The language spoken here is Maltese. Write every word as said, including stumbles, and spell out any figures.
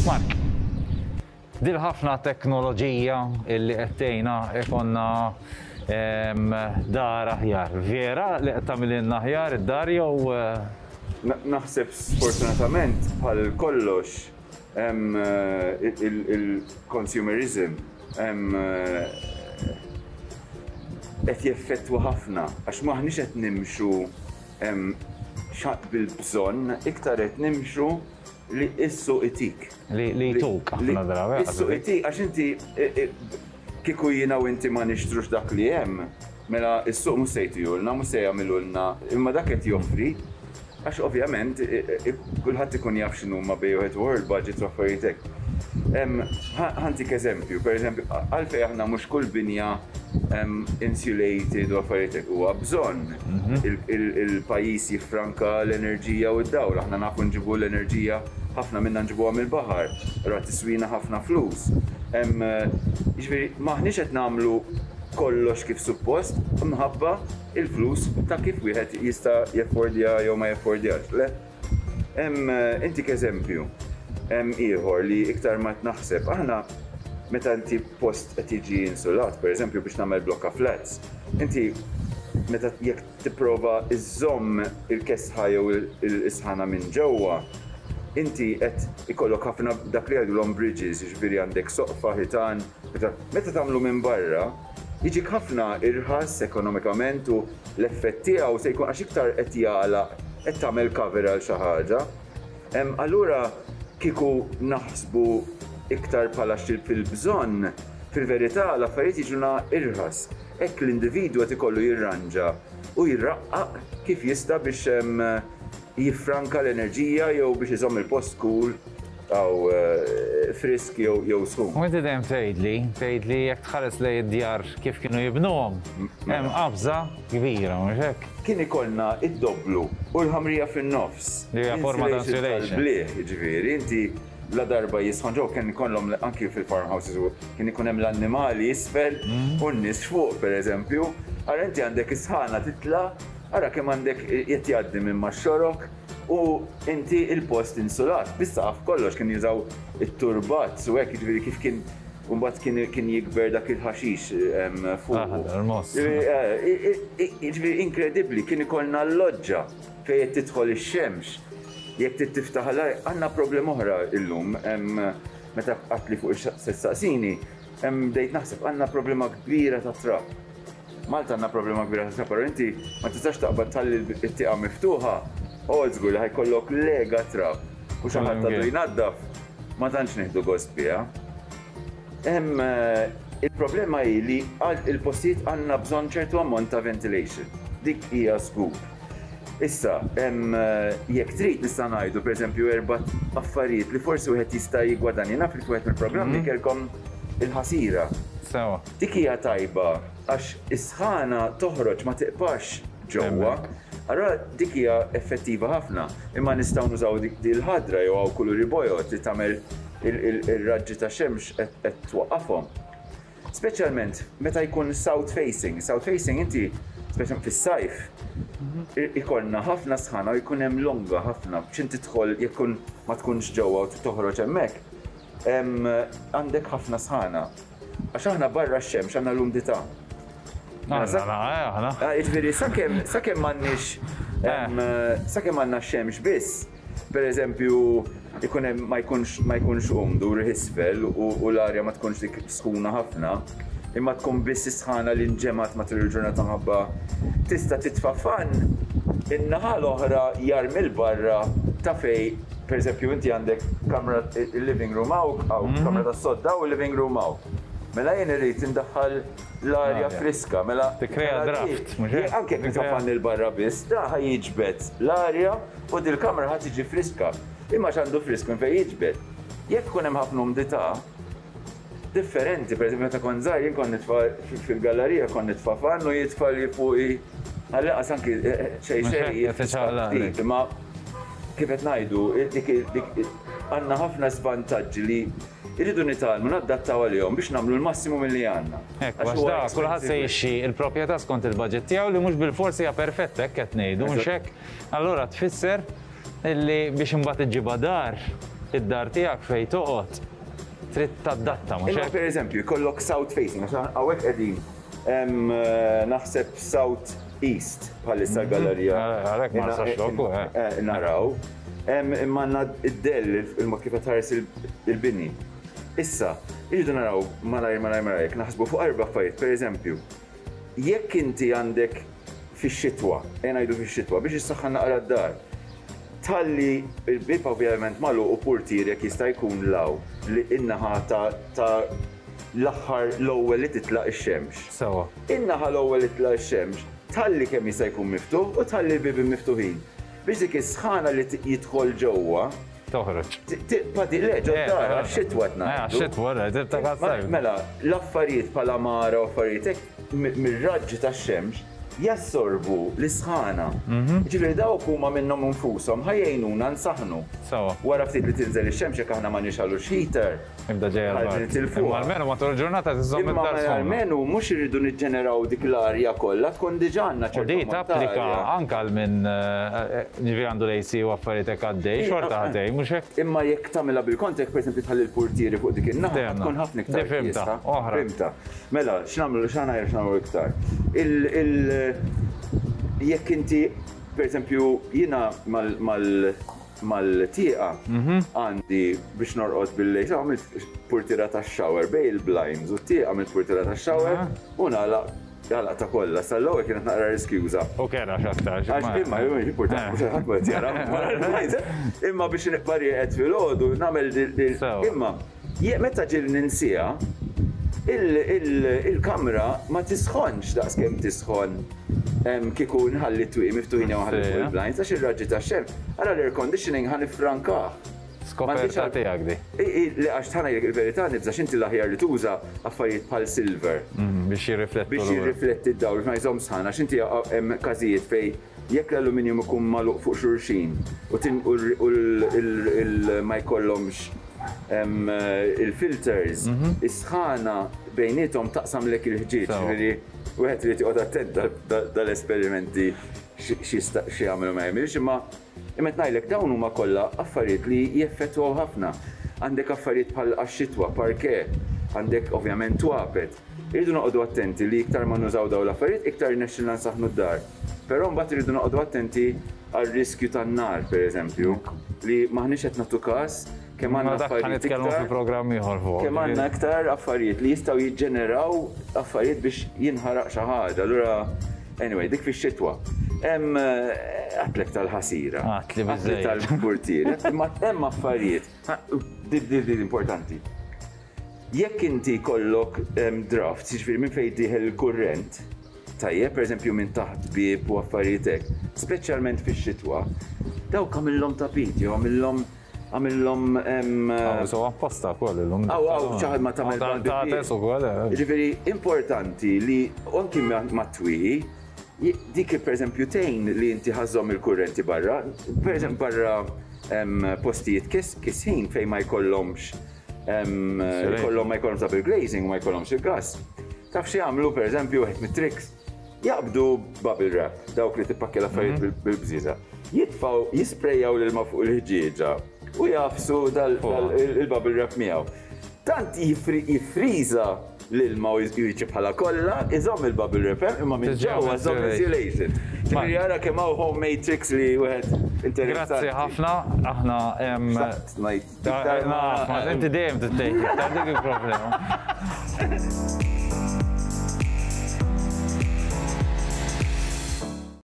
Mark, dil ħafna teknoloġija illi qedtejna ikonna dar aħjar. Vera li qed tagħmililna aħjar id-dar jew naħseb sfortunatament bħal kollox il-consumerism qed jeffettwa ħafna għax maħniex qed nimxu bil-bżonn, iktar qed nimxu li issu itik. Li tuk ħafna drabi. Issu itik għax inti kieku jiena u inti ma nixtrux dak li hemm, mela is-suq mhux se jtijulna, mhux se jagħmilulna, imma dak qed joffri. Għax ovvjament kulħadd ikun jaf x'inhuma bejn world budget u affarijiet hekk. Ħantik eżempju, pereżempju, għalfejn aħna mhux kull binja insulated u affarijiet hekk huwa bżonn il-pajjiż jiffranka l-enerġija u d-dawl, aħna nafu nġibu l-enerġija ħafna minna nġibuha mill-baħar, ra tiswina ħafna flus. Jiġifieri maħniex qed nagħmlu kollox kif suppost, mħabba il-flus ta' kif wieħed jista' jaffordja jew ma jaffordjax. Le, hemm inti k'eżempju, hemm ieħor li iktar ma tnaħseb, aħna meta inti post qed jiġi insulat, pereżempju biex nagħmel blokka flats, inti meta jekk tipprova iżżomm il-kesħa jew il-isħana minn ġewwa, inti qed ikollok ħafna dak li jgħidulhom bridges, jiġifieri għandek soqfa ħitan, meta tagħmlu minn barra, jiġik ħafna irħas ekonomikament u l-effett tiegħu se jkun għax iktar qed jagħlaq qed tagħmel cover għal xi ħaġa. Allura kieku naħsbu iktar bħala fil-bżonn, fil-verità l-affarijiet jiġuna irħas. Hekk l-individwu qed ikollu jirranġa u jirraqqaq kif jista' biex jiffranka l-enerġija jew biex iżomm il-post cool aw frisk jew sħum. U inti dejjem tgħidli, tgħidli jekk tħares lejn id-djar kif kienu jibnuhom, hemm qabża kbira mhux hekk. Kien ikollna id-dopplu u l-ħamrija fin-nofs. Li hija forma ta' insulation. Blieh, jiġifieri, inti la darba jisħan ġew kien ikollhom anki fil-farmhouses kien ikun hemm l-annimali isfel u n-nies fuq pereżempju, ara inti għandek isħana titla' ara kemm għandek qed jgħaddi minn max-xorok u inti il-post insulat. Bis-saqaf kollox kien jużaw it-turbat, u hekk jiġifieri kif kien mbagħad kien jikber dak il-ħaxix fuq. Jiġifieri inkredibbli, kien ikollna l-loġġa fejn qed tidħol ix-xemx. Jekk trid tiftaħ l-ar, għandna problema oħra llum, meta qatli fuq is-saqsini, bdejt naħseb għandna problema kbira ta' trapp. Malta għandna problema kbira ta' trapp, però inti ma tistax taqbad tħalli t-tieqa miftuħa, old school ħajkollok lega trapp u xi ħadd għandu jnaddaf ma tantx nieħdu gost biha. Hemm il-problema hi li il-postijiet għandna bżonn ċertu ammont ta' ventilation. Dik hija scoop. Issa, hemm jekk trid nista' ngħidu pereżempju erba' affarijiet li forsi wieħed jista' jiggwadanja naf li wieħed mill-programmi kellkom il-ħasira. Sewa. Dik hija tajba għax is-sħana toħroġ ma tiqpax ġewwa. Allora dik hija effettiva ħafna, imma nistgħu nużaw dik il-ħadra jew hawn kuluri bojot li tagħmel ir-raġġi ta' xemx qed twaqqafhom. Speċjalment meta jkun south facing, south facing inti speċjalment fis-sajf ikollna ħafna sħana u jkun hemm longa ħafna biex inti tidħol jekk ma tkunx ġewwa u toħroġ hemmhekk. Għandek ħafna sħana. Għax aħna barra x-xemx għandna l-umdità. Jiġifieri sakemm m'għandniex sakemm għandna x-xemx biss, pereżempju ma jkunx umdu isfel u l-arja ma tkunx dik skuna ħafna, imma tkun biss isħana li nġemat matul il-ġurnata ħabba tista' titfa' fan in-naħa l-oħra jarmi l-barra ta' fejn pereżempju inti għandek kamra il-living room hawn kamra tas-sodda u l-living room hawn. Mela jien irrid indaħħal l-arja friska, mela tikkrea draft, mhux hekk? Anke jekk fan il-barra biss, da ħajjiġbed l-arja u dil-kamra ħadd tiġi friska. Imma x'għandu frisk minn fejn jiġbed. Jekk ikun hemm ħafna umdità differenti, pereżempju meta kont żgħir jien kont nitfa' fil-gallerija kont nitfa' fan u jitfa' li fuqi għallaqas anke xejn xejn. Imma kif qed ngħidu, għandna ħafna żvantaġġi li irridu nitalmu nadattaw għalihom biex nagħmlu l-massimu milli għandna. Hekk għax da kulħadd se jixxi l-proprjetà skont il-budget tiegħu li mhux bil-forsi hija perfetta hekk qed ngħidu mhux hekk. Allura tfisser illi biex imbagħad iġġibha dar id-dar tiegħek fejn toqgħod trid tadatta mhux Imma hekk? pereżempju, jkollok south facing, għax hawnhekk qegħdin hemm naħseb south east bħalissa gallerija. Għalhekk ma nistax lokku, eh. Naraw. Imma għandna id-dell il-mod kif qed tħares il-bini. Issa, irridu naraw malajr malajr malajr, naħsbu fuq arba' affarijiet, pereżempju, jekk inti għandek fix-xitwa, ngħidu fix-xitwa biex issaħħan naqra d-dar. Talli il-bib ovvjament magħluq u portier jekk jista' jkun law li in-naħa ta' l-aħħar l-ewwel li titlaq ix-xemx. Sewa. In-naħa l-ewwel li titlaq ix-xemx, talli kemm jista' jkun miftuħ u talli l-bibi miftuħin. Biex dik is-sħana li jidħol ġewwa Toħroġ. Padi leġa d-dar, għax-xitwa tnaqdu. Għax-xitwa, tibta għazzaj. Mela, l-affarijiet pala mara u affarijiet hekk mir-raġġi tax-xemx jassorbu l-isħana. Ġifieri dawk huma minnhom infushom ħajjejnuna nsaħnu. Sewa. Wara ftit li tinżel ix-xemx jekk aħna ma nixħallux heater. Ibda ġejja l-bar. Imma almenu matul il-ġurnata tiżomm Imma id-dar sħuna. almenu mhux irridu niġġeneraw dik l-arja kollha tkun diġà għandna U ċertu di ammont ta' tapplika arja. anke għal minn ġifieri għandu l-A C u affarijiet hekk għaddej, xorta għaddej, mhux hekk? Imma jekk tagħmilha bil-kontek, pereżempju tħalli l-portieri fuq dik in-naħa Fehmna. tkun ħafna iktar Di fimta, qiesa. oħra. Fimta. Mela, x'nagħmlu x'għandna x'nagħmlu iktar. Il- il- Jekk inti, pereżempju, jiena mal-tieqa għandi biex norqod bil-lejl, għamilt portiera tax-shower bej il-blinds u t-tieqa għamilt portiera tax-shower u nagħlaq Jalla ta' kolla, sal-lowe kienet naqra riskjuża. U kera xaktar. Għax imma, importanti, ħadd ma jtjara. Imma biex niqbari qed fil-ħodu, nagħmel imma meta ġil ninsija, il-kamra ma tisħonx daqskemm tisħon kieku nħalli twieq miftuħin jew nħalli fuq il-blinds għax ir-raġġi tax-xemx. Ara l-air conditioning ħanifrankah. Skoperta tiegħek di. Li għax tħana il-verità nibżax inti l-aħjar li tuża affarijiet bħal silver. Biex jirrifletti. Biex jirrifletti d-dawl, ma jżomm sħana, għax inti hemm każijiet fej jekk l-aluminium ikun magħluq fuq xulxin u ma jkollhomx il-filters, is-sħana bejniethom taqsam lek il-ħġieġ. Wieħed irid joqgħod attent dal-esperimenti xi jagħmlu ma jagħmilx, imma imma ngħidlek dawn huma kollha affarijiet li jeffettwaw ħafna. Għandek affarijiet bħal għax-xitwa, parke, għandek ovvjament twapet. Irridu noqogħdu attenti li iktar ma nużaw dawn l-affarijiet, iktar nexxilna nsaħħnu d-dar. Però mbagħad irridu noqogħdu attenti għar-riskju tan-nar, pereżempju, li maħniex qed nagħtu każ kemm għandna affarijiet iktar programm ieħor fuq. Kemm għandna iktar affarijiet li jistgħu jiġġeneraw affarijiet biex jinħaraq xi ħaġa. Allura, anyway, dik fix-xitwa. Hemm għatlek tal-ħasira. Għatli biżejjed. Tal-portier. Imma hemm affarijiet. Di importanti. Jekk inti kollok draft, jiġifieri minn fejn tieħel il-kurrent, tajjeb, pereżempju minn taħt bieb u affarijiet hekk, speċjalment fix-xitwa, dawk għamilhom tapiti, jew għamilhom għamilhom. So apposta wkoll illum. Aw, aw, ċaħad ma tagħmel Ġifieri importanti li anki ma twieqi, dik pereżempju tgħin li inti ħażhom il-kurrenti barra, pereżempju barra postijiet kisħin fejn ma jkollhomx jkollhom ma jkollhomx double glazing u ma jkollhomx il-gass. Taf xi jagħmlu pereżempju wieħed mit-tricks. Jaqbdu bubble wrap, dawk li tippakki l-affarijiet bil-bżiża. Jitfgħu jisprejjaw l-ilma fuq il-ħġieġa u jafsu il-bubble wrap miegħu. Tant jifriża l-ilma u jiġi bħala kollha, iżomm il-bubble wrap imma minn ġewwa żomm insulation. Ġifieri jara kemm hawn homemade tricks li wieħed interessanti. Grazzi ħafna, aħna hemm. Inti dejjem tittejjeb, dik il-problema.